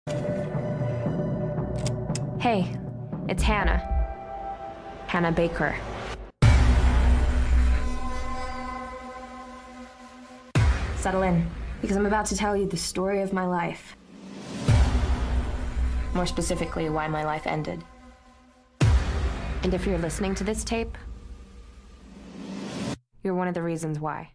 Hey, it's Hannah. Hannah Baker. Settle in, because I'm about to tell you the story of my life. More specifically, why my life ended. And if you're listening to this tape, you're one of the reasons why.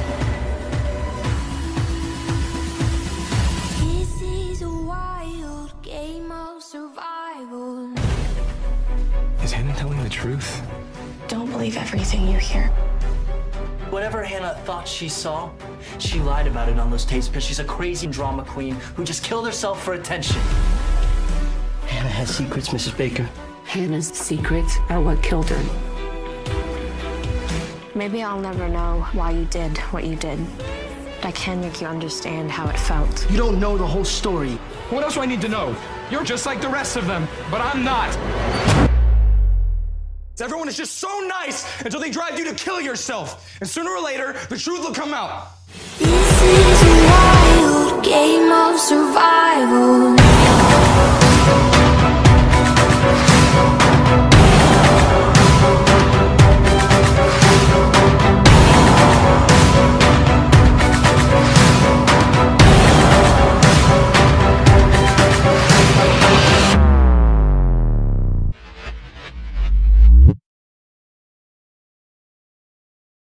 This is a wild game of survival. Is Hannah telling the truth? Don't believe everything you hear. Whatever Hannah thought she saw, she lied about it on those tapes because she's a crazy drama queen who just killed herself for attention. Hannah has secrets, Mrs. Baker. Hannah's secrets are what killed her. Maybe I'll never know why you did what you did, but I can make you understand how it felt. You don't know the whole story. What else do I need to know? You're just like the rest of them, but I'm not. Everyone is just so nice until they drive you to kill yourself. And sooner or later, the truth will come out. This is a wild game of survival.